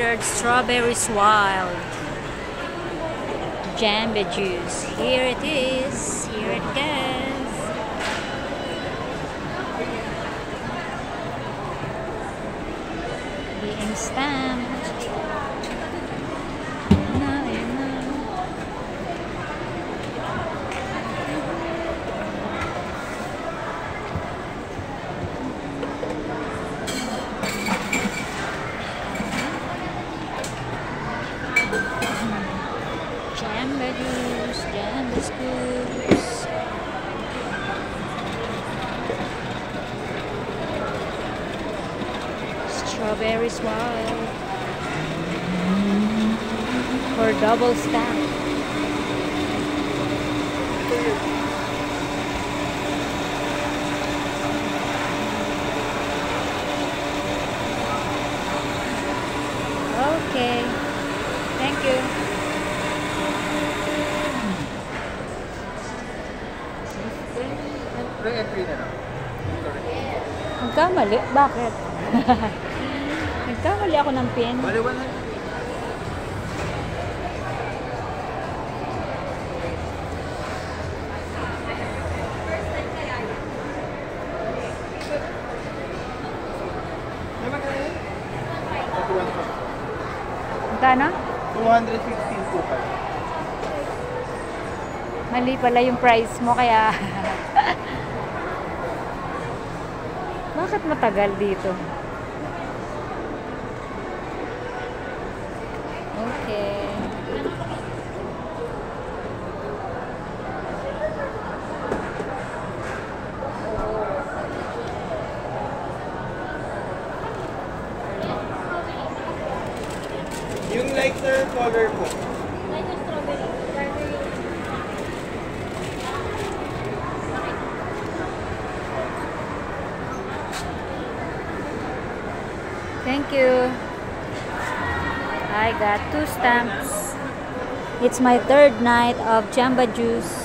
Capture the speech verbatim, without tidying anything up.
ordered strawberries wild. Jamba juice. Here it is. Here it goes. Being stamped. Jamba juice, Jamba scoops. Strawberries wild. For double stamp. Okay. Thank you. Re-entry na lang. Nagkamali? Bakit? Nagkamali ako ng pin. Baliwan na. Magkano? two hundred fifteen po pa. Mali pala yung price mo kaya. Bakit matagal dito? Okay. Yung lighter color po. Lighter strawberry. Thank you. I got two stamps. It's my third night of Jamba juice.